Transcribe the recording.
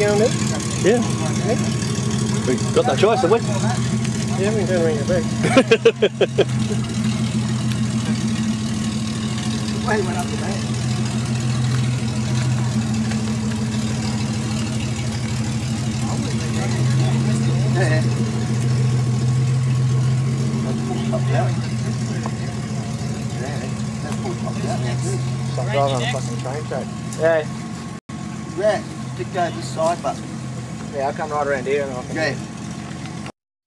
going to do? Yeah. We've got no choice, have we? Yeah, we can turn around your back. Well, he went up the bank. Yeah. That's full top out. Yeah, that's full top out now too. Stop driving on a fucking train track. Yeah. Yeah, just go this side, but Yeah, I'll come right around here and I can... yeah.